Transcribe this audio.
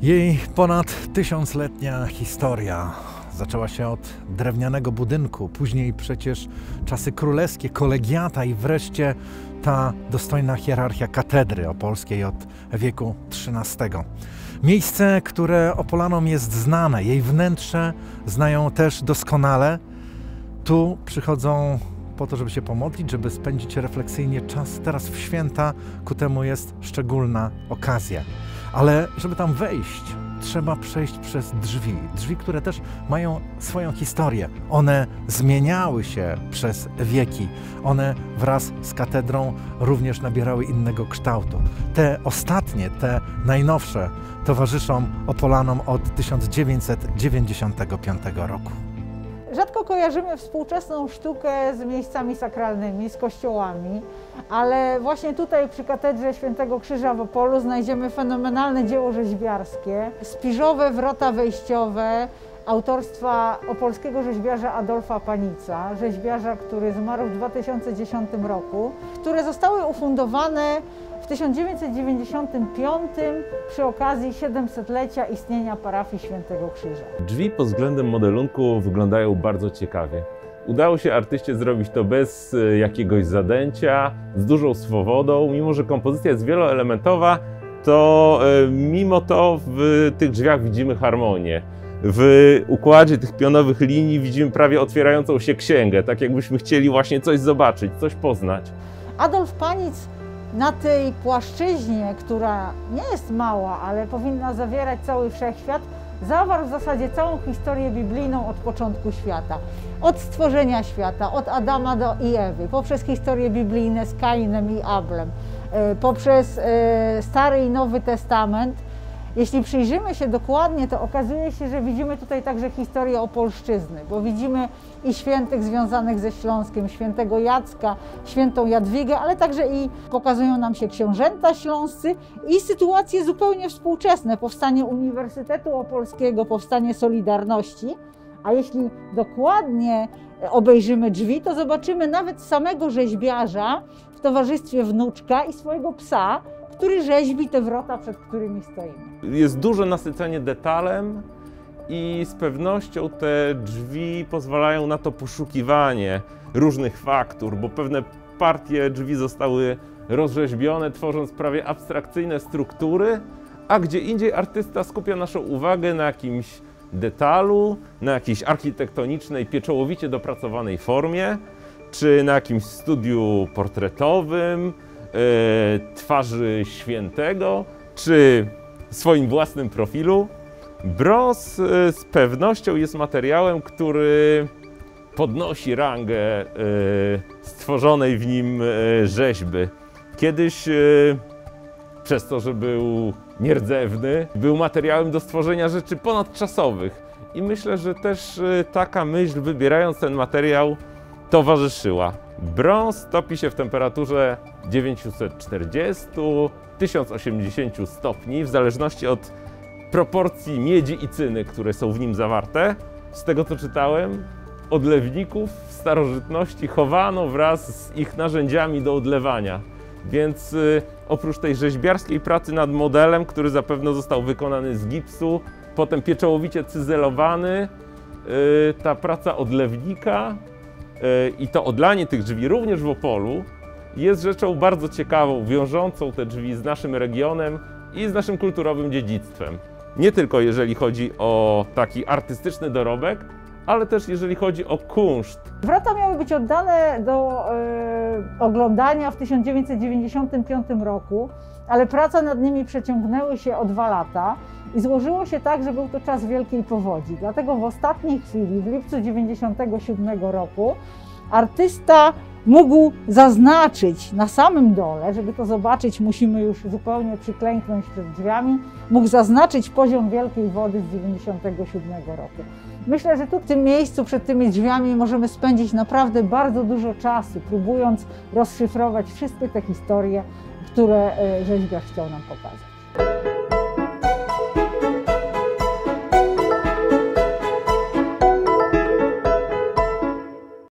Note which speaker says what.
Speaker 1: Jej ponad 1000-letnia historia zaczęła się od drewnianego budynku, później przecież czasy królewskie, kolegiata i wreszcie ta dostojna hierarchia katedry opolskiej od wieku XIII. Miejsce, które Opolanom jest znane, jej wnętrze znają też doskonale. Tu przychodzą po to, żeby się pomodlić, żeby spędzić refleksyjnie czas. Teraz w święta ku temu jest szczególna okazja. Ale żeby tam wejść, trzeba przejść przez drzwi. Drzwi, które też mają swoją historię. One zmieniały się przez wieki. One wraz z katedrą również nabierały innego kształtu. Te ostatnie, te najnowsze towarzyszą Opolanom od 1995 roku.
Speaker 2: Rzadko kojarzymy współczesną sztukę z miejscami sakralnymi, z kościołami, ale właśnie tutaj przy katedrze Świętego Krzyża w Opolu znajdziemy fenomenalne dzieło rzeźbiarskie, spiżowe wrota wejściowe autorstwa opolskiego rzeźbiarza Adolfa Panica, rzeźbiarza, który zmarł w 2010 roku, które zostały ufundowane w 1995 przy okazji 700-lecia istnienia parafii Świętego Krzyża.
Speaker 3: Drzwi pod względem modelunku wyglądają bardzo ciekawie. Udało się artyście zrobić to bez jakiegoś zadęcia, z dużą swobodą. Mimo że kompozycja jest wieloelementowa, to mimo to w tych drzwiach widzimy harmonię. W układzie tych pionowych linii widzimy prawie otwierającą się księgę, tak jakbyśmy chcieli właśnie coś zobaczyć, coś poznać.
Speaker 2: Adolf Panic na tej płaszczyźnie, która nie jest mała, ale powinna zawierać cały wszechświat, zawarł w zasadzie całą historię biblijną od początku świata. Od stworzenia świata, od Adama i Ewy, poprzez historie biblijne z Kainem i Ablem, poprzez Stary i Nowy Testament. Jeśli przyjrzymy się dokładnie, to okazuje się, że widzimy tutaj także historię Opolszczyzny, bo widzimy i świętych związanych ze Śląskiem, świętego Jacka, świętą Jadwigę, ale także i pokazują nam się książęta śląscy i sytuacje zupełnie współczesne, powstanie Uniwersytetu Opolskiego, powstanie Solidarności. A jeśli dokładnie obejrzymy drzwi, to zobaczymy nawet samego rzeźbiarza w towarzystwie wnuczka i swojego psa, który rzeźbi te wrota, przed którymi stoimy.
Speaker 3: Jest duże nasycenie detalem i z pewnością te drzwi pozwalają na to poszukiwanie różnych faktur, bo pewne partie drzwi zostały rozrzeźbione, tworząc prawie abstrakcyjne struktury, a gdzie indziej artysta skupia naszą uwagę na jakimś detalu, na jakiejś architektonicznej, pieczołowicie dopracowanej formie, czy na jakimś studiu portretowym, twarzy świętego, czy swoim własnym profilu. Brąz z pewnością jest materiałem, który podnosi rangę stworzonej w nim rzeźby. Kiedyś przez to, że był nierdzewny, był materiałem do stworzenia rzeczy ponadczasowych. I myślę, że też taka myśl, wybierając ten materiał, towarzyszyła. Brąz topi się w temperaturze 940–1080 stopni, w zależności od proporcji miedzi i cyny, które są w nim zawarte. Z tego co czytałem, odlewników w starożytności chowano wraz z ich narzędziami do odlewania. Więc oprócz tej rzeźbiarskiej pracy nad modelem, który zapewne został wykonany z gipsu, potem pieczołowicie cyzelowany, ta praca odlewnika i to odlanie tych drzwi również w Opolu jest rzeczą bardzo ciekawą, wiążącą te drzwi z naszym regionem i z naszym kulturowym dziedzictwem. Nie tylko jeżeli chodzi o taki artystyczny dorobek, ale też jeżeli chodzi o kunszt.
Speaker 2: Wrota miały być oddane do oglądania w 1995 roku, ale prace nad nimi przeciągnęły się o 2 lata i złożyło się tak, że był to czas wielkiej powodzi. Dlatego w ostatniej chwili, w lipcu 1997 roku, artysta mógł zaznaczyć na samym dole, żeby to zobaczyć, musimy już zupełnie przyklęknąć przed drzwiami, mógł zaznaczyć poziom wielkiej wody z 1997 roku. Myślę, że tu w tym miejscu, przed tymi drzwiami możemy spędzić naprawdę bardzo dużo czasu, próbując rozszyfrować wszystkie te historie, które rzeźbiarz chciał nam pokazać.